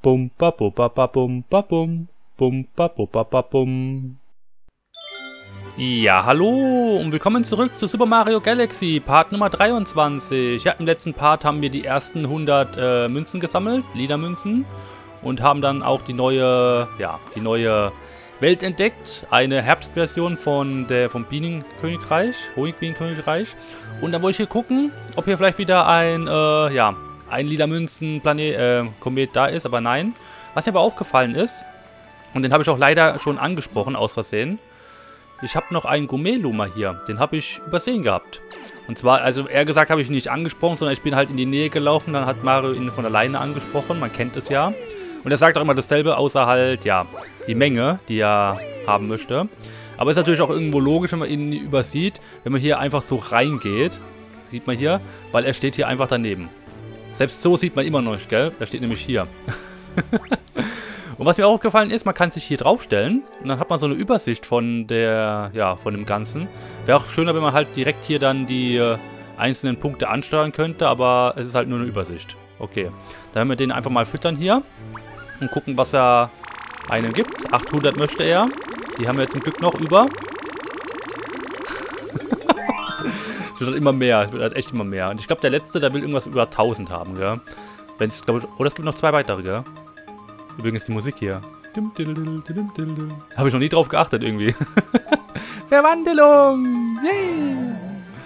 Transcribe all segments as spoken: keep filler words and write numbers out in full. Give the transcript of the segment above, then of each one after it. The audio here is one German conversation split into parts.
Bum ba bu ba ba bum ba bum. Bum ba bu ba ba bum. Ja, hallo und willkommen zurück zu Super Mario Galaxy, Part Nummer dreiundzwanzig. Ja, im letzten Part haben wir die ersten hundert äh, Münzen gesammelt, Lila-Münzen. Und haben dann auch die neue, ja, die neue Welt entdeckt. Eine Herbstversion von der, vom Bienenkönigreich, Honigbienenkönigreich. Und dann wollte ich hier gucken, ob hier vielleicht wieder ein, äh, ja, ein Lila-Münzen-Planet, äh, Komet da ist, aber nein. Was mir aber aufgefallen ist, und den habe ich auch leider schon angesprochen, aus Versehen. Ich habe noch einen Gourmet-Luma hier, den habe ich übersehen gehabt. Und zwar, also eher gesagt habe ich ihn nicht angesprochen, sondern ich bin halt in die Nähe gelaufen, dann hat Mario ihn von alleine angesprochen, man kennt es ja. Und er sagt auch immer dasselbe, außer halt, ja, die Menge, die er haben möchte. Aber ist natürlich auch irgendwo logisch, wenn man ihn übersieht, wenn man hier einfach so reingeht. Sieht man hier, weil er steht hier einfach daneben. Selbst so sieht man immer noch nicht, gell? Er steht nämlich hier. Und was mir auch aufgefallen ist, man kann sich hier draufstellen und dann hat man so eine Übersicht von der, ja, von dem Ganzen. Wäre auch schöner, wenn man halt direkt hier dann die äh, einzelnen Punkte ansteuern könnte, aber es ist halt nur eine Übersicht. Okay, dann werden wir den einfach mal füttern hier und gucken, was er einem gibt. achthundert möchte er. Die haben wir jetzt zum Glück noch über. Es wird halt immer mehr, es wird halt echt immer mehr. Und ich glaube, der letzte, der will irgendwas über tausend haben, gell? Wenn es, glaube ich, oder es gibt noch zwei weitere, gell? Übrigens die Musik hier. Habe ich noch nie drauf geachtet irgendwie. Verwandlung! Yeah.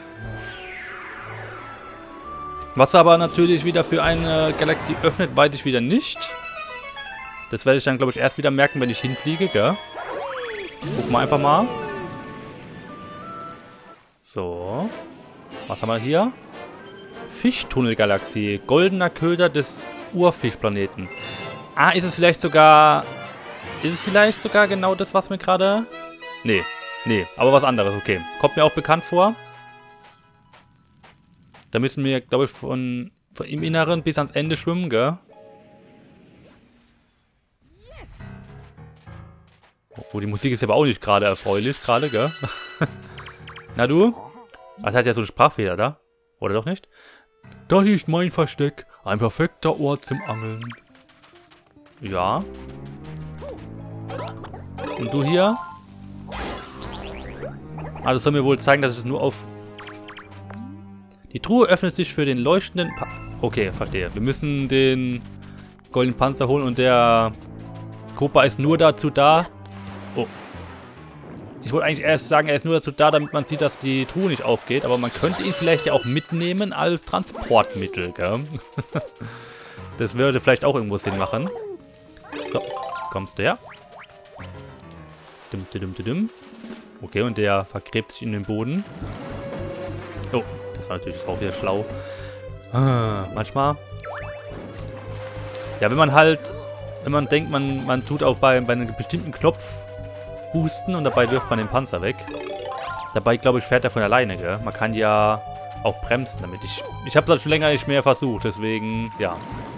Was aber natürlich wieder für eine Galaxie öffnet, weiß ich wieder nicht. Das werde ich dann, glaube ich, erst wieder merken, wenn ich hinfliege, gell? Gucken wir einfach mal. So. Was haben wir hier? Fischtunnelgalaxie. Goldener Köder des Urfischplaneten. Ah, ist es vielleicht sogar... Ist es vielleicht sogar genau das, was mir gerade... Nee, nee, aber was anderes, okay. Kommt mir auch bekannt vor. Da müssen wir, glaube ich, von, von im Inneren bis ans Ende schwimmen, gell? Oh, die Musik ist aber auch nicht gerade erfreulich, gerade, gell? Na du? Das hat ja so einen Sprachfehler da. Oder doch nicht? Das ist mein Versteck. Ein perfekter Ort zum Angeln. Ja. Und du hier? Ah, das soll mir wohl zeigen, dass es nur auf... Die Truhe öffnet sich für den leuchtenden... Pa okay, verstehe. Wir müssen den goldenen Panzer holen und der Koopa ist nur dazu da... Oh. Ich wollte eigentlich erst sagen, er ist nur dazu da, damit man sieht, dass die Truhe nicht aufgeht. Aber man könnte ihn vielleicht ja auch mitnehmen als Transportmittel, gell? Das würde vielleicht auch irgendwo Sinn machen. So, kommst du her? Dim, dim, dim, dim. Okay, und der vergräbt sich in den Boden. Oh, das war natürlich auch wieder schlau. Ah, manchmal. Ja, wenn man halt, wenn man denkt, man, man tut auch bei, bei einem bestimmten Knopf husten und dabei wirft man den Panzer weg. Dabei, glaube ich, fährt er von alleine, gell? Man kann ja auch bremsen damit. Ich, ich habe das schon länger nicht mehr versucht, deswegen, ja.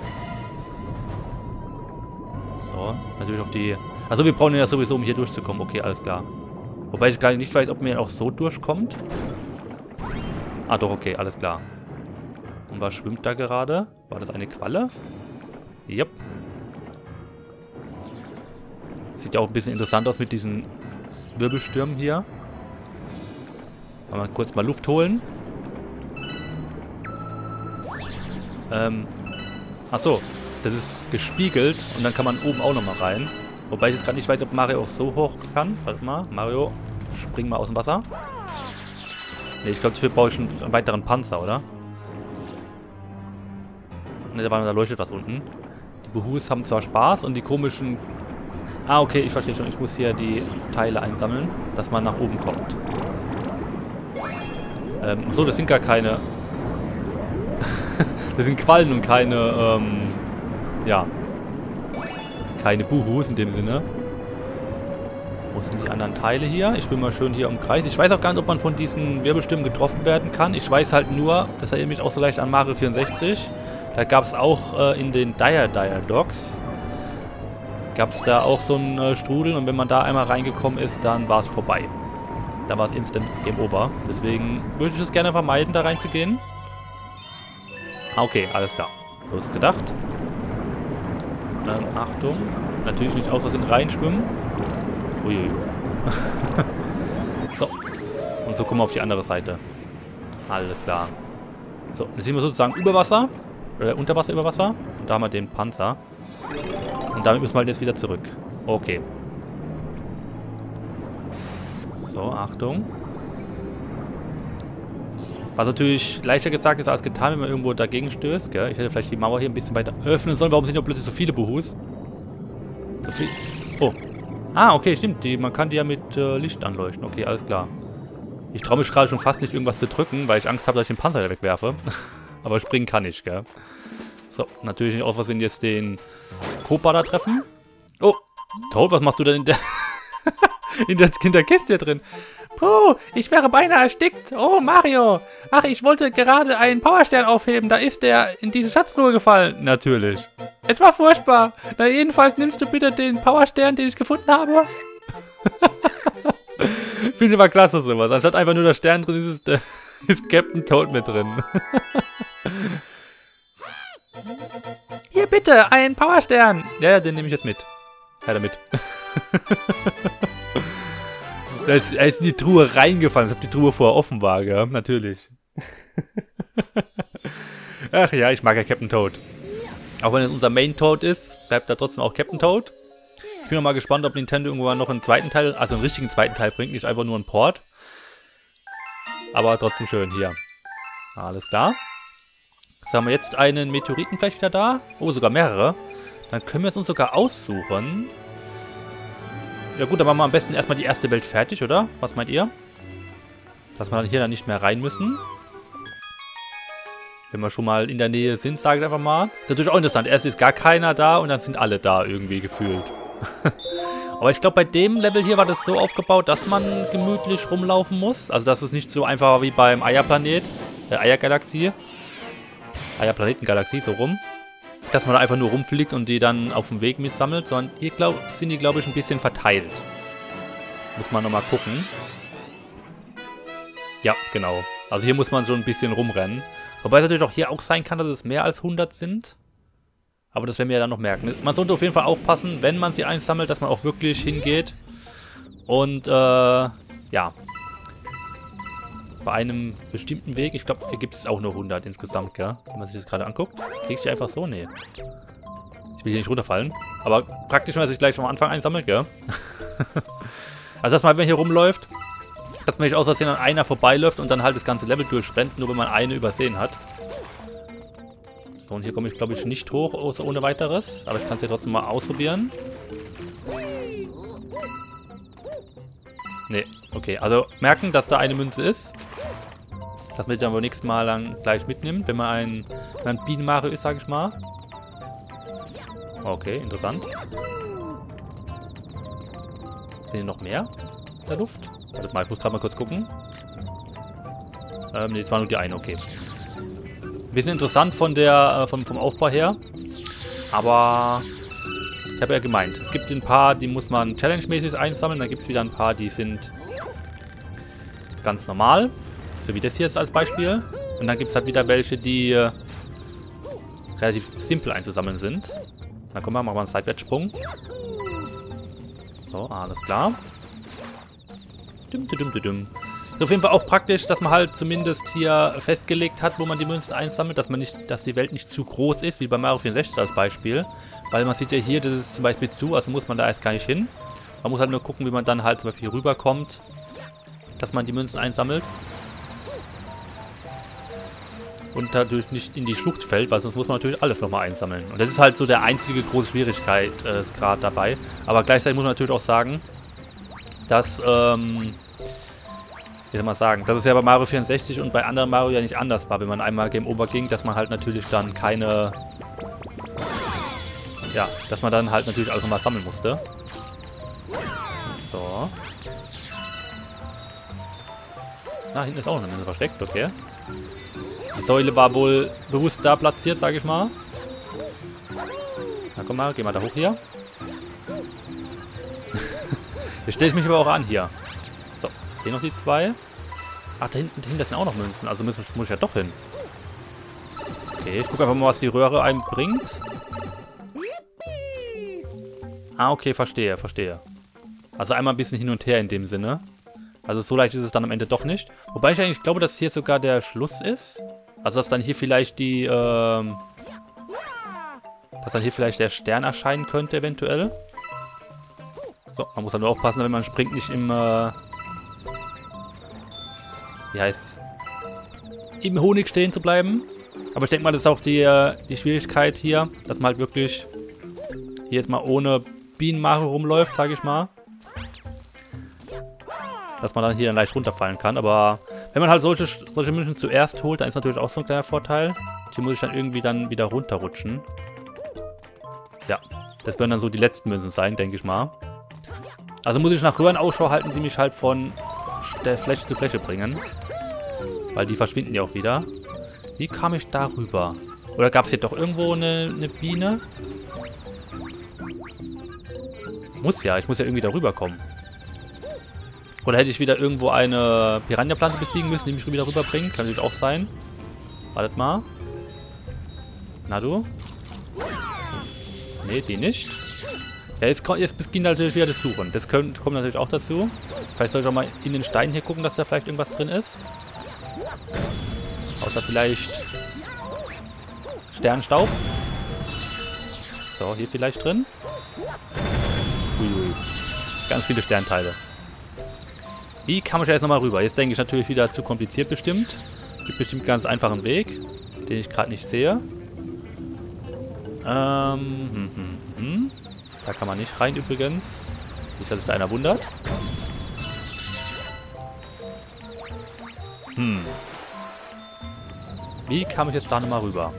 So, natürlich auf die... Also wir brauchen ja sowieso, um hier durchzukommen. Okay, alles klar. Wobei ich gar nicht weiß, ob man auch so durchkommt. Ah doch, okay, alles klar. Und was schwimmt da gerade? War das eine Qualle? Yep. Sieht ja auch ein bisschen interessant aus mit diesen Wirbelstürmen hier. Mal kurz mal Luft holen. Ähm. Achso. Das ist gespiegelt und dann kann man oben auch nochmal rein. Wobei ich jetzt gerade nicht weiß, ob Mario auch so hoch kann. Warte mal, Mario, spring mal aus dem Wasser. Ne, ich glaube, dafür brauche ich einen, einen weiteren Panzer, oder? Ne, da, war, da leuchtet was unten. Die Buhus haben zwar Spaß und die komischen... Ah, okay, ich verstehe schon. Ich muss hier die Teile einsammeln, dass man nach oben kommt. Ähm, so, das sind gar keine... das sind Quallen und keine, ähm... ja. Keine Buhus in dem Sinne. Wo sind die anderen Teile hier? Ich bin mal schön hier im Kreis. Ich weiß auch gar nicht, ob man von diesen Wirbelstürmen getroffen werden kann. Ich weiß halt nur, das erinnert mich auch so leicht an Mario vierundsechzig. Da gab es auch äh, in den Dire Dire Docks gab es da auch so einen äh, Strudel und wenn man da einmal reingekommen ist, dann war es vorbei. Da war es instant Game Over. Deswegen würde ich es gerne vermeiden, da reinzugehen. Ah, okay, alles klar. So ist gedacht. Ähm, Achtung. Natürlich nicht auf Versehen reinschwimmen. Uiui. So. Und so kommen wir auf die andere Seite. Alles klar. So, jetzt sind wir sozusagen über Wasser. Äh, unter Wasser, über Wasser. Und da haben wir den Panzer. Und damit müssen wir halt jetzt wieder zurück. Okay. So, Achtung. Was natürlich leichter gesagt ist als getan, wenn man irgendwo dagegen stößt. Gell? Ich hätte vielleicht die Mauer hier ein bisschen weiter öffnen sollen. Warum sind hier plötzlich so viele Buhus? So viel. Oh. Ah, okay, stimmt. Die, man kann die ja mit äh, Licht anleuchten. Okay, alles klar. Ich traue mich gerade schon fast nicht, irgendwas zu drücken, weil ich Angst habe, dass ich den Panzer wegwerfe. Aber springen kann ich, gell? So, natürlich nicht aus Versehen jetzt den Cobra da treffen. Oh, Toad, was machst du denn in der, in der, in der Kiste drin? Puh, ich wäre beinahe erstickt. Oh, Mario. Ach, ich wollte gerade einen Powerstern aufheben. Da ist der in diese Schatztruhe gefallen. Natürlich. Es war furchtbar. Na, jedenfalls nimmst du bitte den Powerstern, den ich gefunden habe. Finde ich mal klasse sowas. Anstatt einfach nur der Stern drin ist, ist, ist Captain Toad mit drin. Hier bitte, ein Powerstern. Ja, ja, den nehme ich jetzt mit. Her damit. Da ist, er ist in die Truhe reingefallen, als ob die Truhe vorher offen war, gell? Natürlich. Ach ja, ich mag ja Captain Toad. Auch wenn es unser Main Toad ist, bleibt da trotzdem auch Captain Toad. Ich bin mal gespannt, ob Nintendo irgendwann noch einen zweiten Teil, also einen richtigen zweiten Teil bringt, nicht einfach nur einen Port. Aber trotzdem schön hier. Alles klar. Jetzt haben wir jetzt einen Meteoriten vielleicht wieder da. Oh, sogar mehrere. Dann können wir uns sogar aussuchen. Ja gut, dann machen wir am besten erstmal die erste Welt fertig, oder? Was meint ihr? Dass wir dann hier dann nicht mehr rein müssen. Wenn wir schon mal in der Nähe sind, sage ich einfach mal. Ist natürlich auch interessant. Erst ist gar keiner da und dann sind alle da irgendwie gefühlt. Aber ich glaube, bei dem Level hier war das so aufgebaut, dass man gemütlich rumlaufen muss. Also, dass es nicht so einfach war wie beim Eierplanet, der Eiergalaxie. Eierplanetengalaxie, so rum. Dass man da einfach nur rumfliegt und die dann auf dem Weg mitsammelt, sondern hier glaub, sind die, glaube ich, ein bisschen verteilt. Muss man nochmal gucken. Ja, genau. Also hier muss man so ein bisschen rumrennen. Wobei es natürlich auch hier auch sein kann, dass es mehr als hundert sind. Aber das werden wir ja dann noch merken. Man sollte auf jeden Fall aufpassen, wenn man sie einsammelt, dass man auch wirklich hingeht. Und, äh, ja. Bei einem bestimmten Weg, ich glaube, hier gibt es auch nur hundert insgesamt, gell? Wenn man sich das gerade anguckt. Kriege ich die einfach so? Nee. Ich will hier nicht runterfallen. Aber praktisch, wenn man sich gleich am Anfang einsammelt, gell? Also, dass man, wenn man hier rumläuft, dass man nicht aus Versehen an einer vorbeiläuft und dann halt das ganze Level durchrennt, nur wenn man eine übersehen hat. So, und hier komme ich, glaube ich, nicht hoch, ohne weiteres. Aber ich kann es ja trotzdem mal ausprobieren. Nee, okay. Also merken, dass da eine Münze ist. Dass man die dann beim nächsten Mal dann gleich mitnimmt, wenn man ein, wenn man ein Bienen-Mario ist, sage ich mal. Okay, interessant. Sind hier noch mehr in der Luft? Warte mal, ich muss gerade mal kurz gucken. Ähm, nee, das war nur die eine, okay. Ein bisschen interessant von der, äh, vom, vom Aufbau her. Aber ich habe ja gemeint, es gibt ein paar, die muss man challenge-mäßig einsammeln. Dann gibt es wieder ein paar, die sind ganz normal. So wie das hier ist als Beispiel. Und dann gibt es halt wieder welche, die äh, relativ simpel einzusammeln sind. Dann kommen wir, machen wir einen Seitwärtssprung. So, alles klar. Dum, dum, dum, dum. Ist auf jeden Fall auch praktisch, dass man halt zumindest hier festgelegt hat, wo man die Münzen einsammelt, dass man nicht, dass die Welt nicht zu groß ist, wie bei Mario vierundsechzig als Beispiel. Weil man sieht ja hier, das ist zum Beispiel zu, also muss man da erst gar nicht hin. Man muss halt nur gucken, wie man dann halt zum Beispiel hier rüberkommt, dass man die Münzen einsammelt. Und dadurch nicht in die Schlucht fällt, weil sonst muss man natürlich alles nochmal einsammeln. Und das ist halt so der einzige große Schwierigkeitsgrad äh, dabei. Aber gleichzeitig muss man natürlich auch sagen, dass, ähm, wie soll man sagen, dass es ja bei Mario vierundsechzig und bei anderen Mario ja nicht anders war, wenn man einmal Game Over ging, dass man halt natürlich dann keine, ja, dass man dann halt natürlich alles nochmal sammeln musste. So. Na, hinten ist auch noch eine Münze versteckt, okay. Die Säule war wohl bewusst da platziert, sage ich mal. Na komm mal, geh mal da hoch hier. Jetzt stelle ich mich aber auch an hier. So, hier noch die zwei. Ach, da hinten, dahinter sind auch noch Münzen. Also muss, muss ich ja doch hin. Okay, ich gucke einfach mal, was die Röhre einem bringt. Ah, okay, verstehe, verstehe. Also einmal ein bisschen hin und her in dem Sinne. Also so leicht ist es dann am Ende doch nicht. Wobei ich eigentlich glaube, dass hier sogar der Schluss ist. Also dass dann hier vielleicht die, ähm... dass dann hier vielleicht der Stern erscheinen könnte, eventuell. So, man muss halt nur aufpassen, wenn man springt, nicht im, äh... wie heißt's? Im Honig stehen zu bleiben. Aber ich denke mal, das ist auch die, äh, die Schwierigkeit hier, dass man halt wirklich hier jetzt mal ohne Bienenmache rumläuft, sage ich mal. Dass man dann hier dann leicht runterfallen kann. Aber wenn man halt solche, solche Münzen zuerst holt, dann ist natürlich auch so ein kleiner Vorteil. Hier muss ich dann irgendwie dann wieder runterrutschen. Ja, das werden dann so die letzten Münzen sein, denke ich mal. Also muss ich nach Röhren Ausschau halten, die mich halt von der Fläche zu Fläche bringen. Weil die verschwinden ja auch wieder. Wie kam ich da rüber? Oder gab es hier doch irgendwo eine, eine Biene? Muss ja, ich muss ja irgendwie da rüberkommen. Oder hätte ich wieder irgendwo eine Piranha-Pflanze besiegen müssen, die mich wieder rüberbringt? Kann natürlich auch sein. Wartet mal. Na du? Ne, die nicht. Ja, jetzt, jetzt beginnt natürlich wieder das Suchen. Das kommt, kommt natürlich auch dazu. Vielleicht soll ich auch mal in den Stein hier gucken, dass da vielleicht irgendwas drin ist. Außer vielleicht Sternstaub. So, hier vielleicht drin. Uiui. Ganz viele Sternteile. Wie kam ich da jetzt nochmal rüber? Jetzt denke ich natürlich wieder zu kompliziert bestimmt. Gibt bestimmt einen ganz einfachen Weg, den ich gerade nicht sehe. Ähm, hm, hm, hm. Da kann man nicht rein übrigens. Nicht, dass sich da einer wundert. Hm. Wie kam ich jetzt da nochmal rüber?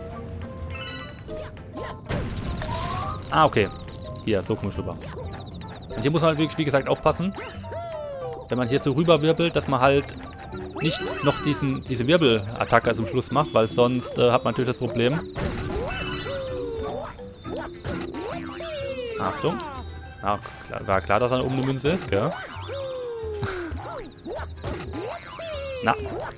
Ah, okay. Hier, so komme ich rüber. Und hier muss man wirklich, wie gesagt, aufpassen. Wenn man hier so rüberwirbelt, dass man halt nicht noch diesen, diese Wirbelattacke zum Schluss macht, weil sonst äh, hat man natürlich das Problem. Achtung. Ja, klar, war klar, dass da oben eine Münze ist, gell? Na.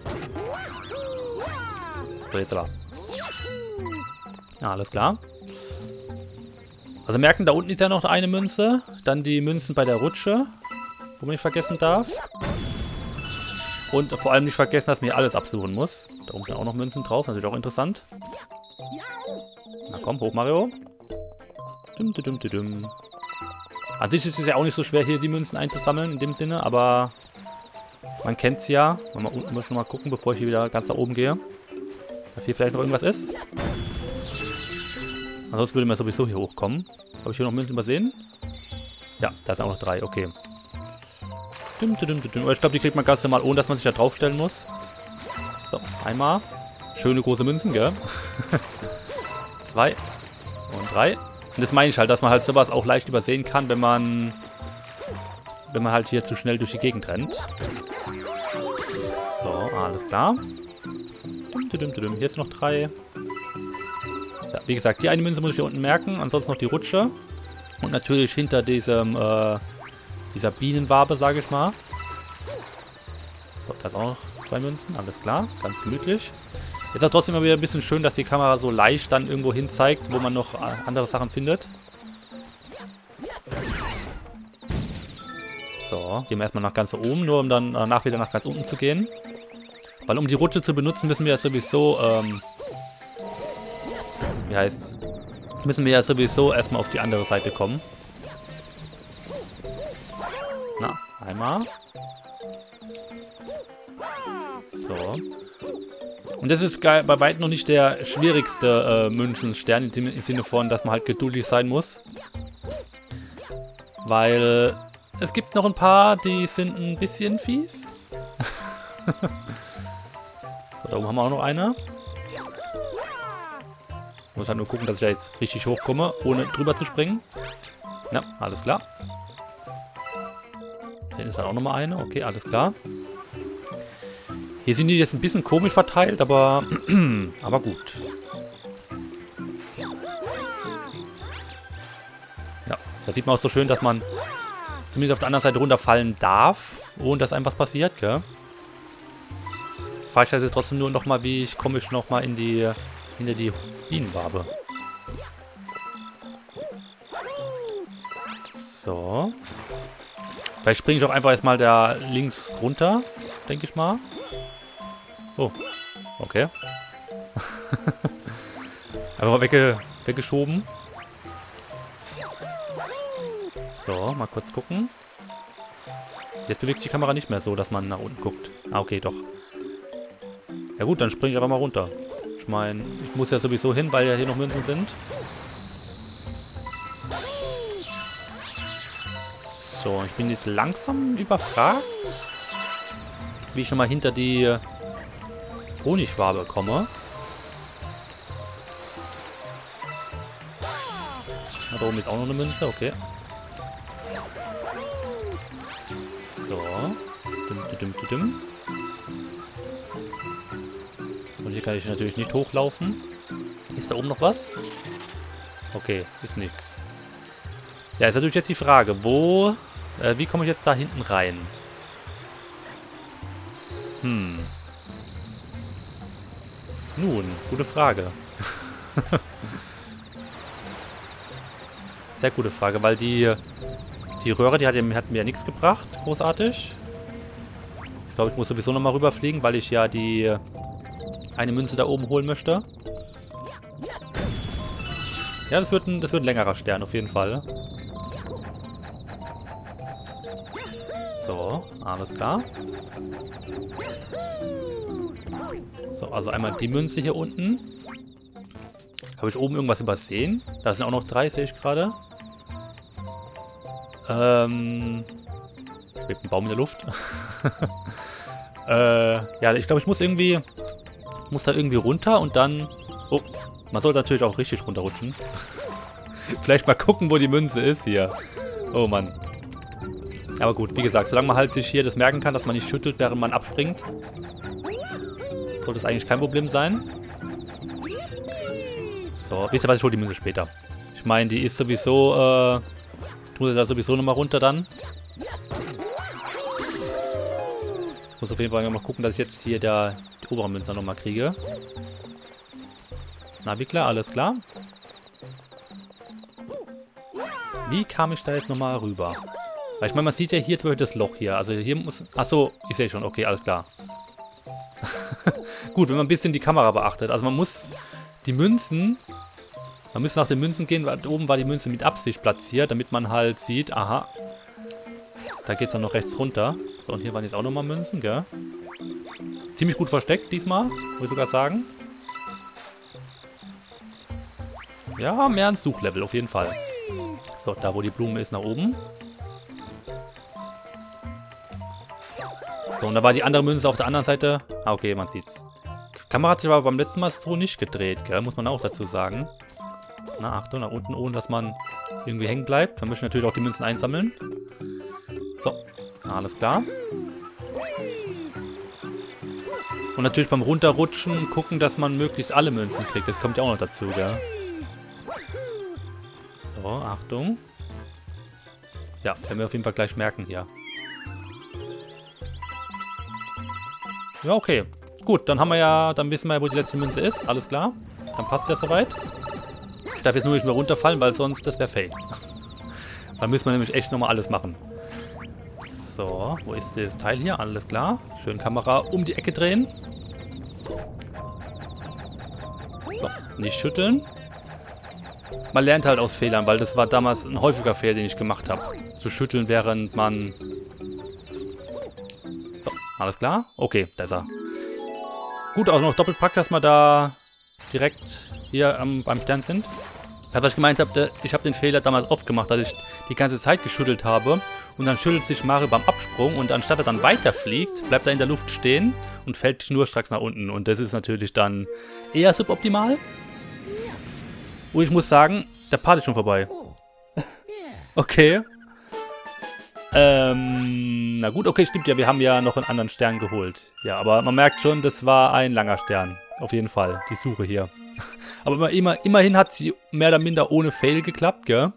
So, jetzt aber. Ja, alles klar. Also merken, da unten ist ja noch eine Münze. Dann die Münzen bei der Rutsche, wo man nicht vergessen darf. Und vor allem nicht vergessen, dass man hier alles absuchen muss. Da oben sind auch noch Münzen drauf, natürlich auch interessant. Na komm, hoch Mario. Dum, dum, dum, dum. An sich ist es ja auch nicht so schwer, hier die Münzen einzusammeln, in dem Sinne, aber man kennt es ja. Mal unten muss ich schon mal gucken, bevor ich hier wieder ganz nach oben gehe. Dass hier vielleicht noch irgendwas ist. Ansonsten würde man sowieso hier hochkommen. Habe ich hier noch Münzen übersehen? Ja, da sind auch noch drei, okay. Dum, dum, dum, dum. Aber ich glaube, die kriegt man ganz normal, ohne dass man sich da draufstellen muss. So, einmal. Schöne große Münzen, gell? Zwei. Und drei. Und das meine ich halt, dass man halt sowas auch leicht übersehen kann, wenn man wenn man halt hier zu schnell durch die Gegend rennt. So, alles klar. Hier ist noch drei. Ja, wie gesagt, die eine Münze muss ich hier unten merken, ansonsten noch die Rutsche. Und natürlich hinter diesem, äh, dieser Bienenwabe, sage ich mal. So, da ist auch noch zwei Münzen, alles klar, ganz gemütlich. Ist auch trotzdem immer wieder ein bisschen schön, dass die Kamera so leicht dann irgendwo hin zeigt, wo man noch andere Sachen findet. So, gehen wir erstmal nach ganz oben, nur um dann danach wieder nach ganz unten zu gehen. Weil um die Rutsche zu benutzen, müssen wir ja sowieso, ähm, wie heißt müssen wir ja sowieso erstmal auf die andere Seite kommen. Na, einmal. So. Und das ist bei weitem noch nicht der schwierigste äh, Münzenstern, im Sinne von, dass man halt geduldig sein muss. Weil es gibt noch ein paar, die sind ein bisschen fies. So, da oben haben wir auch noch eine. Ich muss halt nur gucken, dass ich da jetzt richtig hochkomme, ohne drüber zu springen. Ja, alles klar. Hier ist dann auch nochmal eine. Okay, alles klar. Hier sind die jetzt ein bisschen komisch verteilt, aber, aber gut. Ja, da sieht man auch so schön, dass man zumindest auf der anderen Seite runterfallen darf, ohne dass einem was passiert, gell? Fahre ich das jetzt trotzdem nur nochmal, wie ich komme ich nochmal in die, hinter die Bienenwabe. So. Vielleicht springe ich auch einfach erstmal da links runter, denke ich mal. Oh, okay. Einfach mal wegge weggeschoben. So, mal kurz gucken. Jetzt bewegt die Kamera nicht mehr so, dass man nach unten guckt. Ah, okay, doch. Ja gut, dann springe ich einfach mal runter. Ich meine, ich muss ja sowieso hin, weil ja hier noch Münzen sind. So, ich bin jetzt langsam überfragt, wie ich schon mal hinter die Honigwabe komme. Na, da oben ist auch noch eine Münze, okay. So. Dim, dim, dim, dim. Und hier kann ich natürlich nicht hochlaufen. Ist da oben noch was? Okay, ist nichts. Ja, ist natürlich jetzt die Frage, wo... Äh, wie komme ich jetzt da hinten rein? Hm. Nun, gute Frage. Sehr gute Frage, weil die... Die Röhre, die hat, hat mir ja nichts gebracht, großartig. Ich glaube, ich muss sowieso nochmal rüberfliegen, weil ich ja die... eine Münze da oben holen möchte. Ja, das wird ein, das wird ein längerer Stern, auf jeden Fall. So, alles klar. So, also einmal die Münze hier unten. Habe ich oben irgendwas übersehen? Da sind auch noch drei, sehe ich gerade. Ähm... Schwebt ein Baum in der Luft. äh, ja, ich glaube, ich muss irgendwie... muss da irgendwie runter und dann... Oh, man sollte natürlich auch richtig runterrutschen. Vielleicht mal gucken, wo die Münze ist hier. Oh Mann. Aber gut, wie gesagt, solange man halt sich hier das merken kann, dass man nicht schüttelt, während man abspringt, sollte das eigentlich kein Problem sein. So, wisst ihr was, ich hole die Münze später. Ich meine, die ist sowieso, äh, tue sie da sowieso nochmal runter dann. Ich muss auf jeden Fall mal gucken, dass ich jetzt hier der, die obere Münze nochmal kriege. Na, wie klar, alles klar. Wie kam ich da jetzt nochmal rüber? Weil ich meine, man sieht ja hier zum Beispiel das Loch hier. Also hier muss... Achso, ich sehe schon. Okay, alles klar. Gut, wenn man ein bisschen die Kamera beachtet. Also man muss die Münzen... Man muss nach den Münzen gehen, weil oben war die Münze mit Absicht platziert, damit man halt sieht, aha, da geht es dann noch rechts runter. So, und hier waren jetzt auch nochmal Münzen, gell? Ziemlich gut versteckt diesmal, muss ich sogar sagen. Ja, mehr ein Suchlevel, auf jeden Fall. So, da wo die Blume ist, nach oben. So, und da war die andere Münze auf der anderen Seite. Ah, okay, man sieht's. Die Kamera hat sich aber beim letzten Mal so nicht gedreht, gell? Muss man auch dazu sagen. Na, Achtung, nach unten, ohne dass man irgendwie hängen bleibt. Man möchte natürlich auch die Münzen einsammeln. So, alles klar. Und natürlich beim Runterrutschen gucken, dass man möglichst alle Münzen kriegt. Das kommt ja auch noch dazu, gell? So, Achtung. Ja, werden wir auf jeden Fall gleich merken hier. Ja, okay. Gut, dann haben wir ja, dann wissen wir ja, wo die letzte Münze ist. Alles klar. Dann passt es ja soweit. Ich darf jetzt nur nicht mehr runterfallen, weil sonst das wäre fail. Dann müssen wir nämlich echt nochmal alles machen. So, wo ist das Teil hier? Alles klar. Schön Kamera um die Ecke drehen. So, nicht schütteln. Man lernt halt aus Fehlern, weil das war damals ein häufiger Fehler, den ich gemacht habe. Zu schütteln, während man... So, alles klar? Okay, da ist er. Gut, auch noch doppelt packt, dass wir da direkt hier ähm, beim Stern sind. Ja, was ich gemeint habe, ich habe den Fehler damals oft gemacht, dass ich die ganze Zeit geschüttelt habe und dann schüttelt sich Mario beim Absprung und anstatt er dann weiterfliegt, bleibt er in der Luft stehen und fällt schnurstracks nach unten und das ist natürlich dann eher suboptimal. Und ich muss sagen, der Part ist schon vorbei. Okay. Ähm, na gut, okay, stimmt ja, wir haben ja noch einen anderen Stern geholt. Ja, aber man merkt schon, das war ein langer Stern. Auf jeden Fall, die Suche hier. Aber immer, immerhin hat sie mehr oder minder ohne Fail geklappt, gell?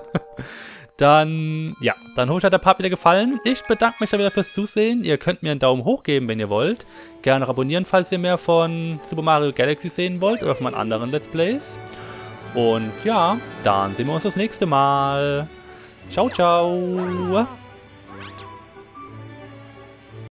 Dann, ja, dann hoffe ich, hat der Part wieder gefallen. Ich bedanke mich da wieder fürs Zusehen. Ihr könnt mir einen Daumen hoch geben, wenn ihr wollt. Gerne abonnieren, falls ihr mehr von Super Mario Galaxy sehen wollt oder von meinen anderen Let's Plays. Und ja, dann sehen wir uns das nächste Mal. Ciao, ciao.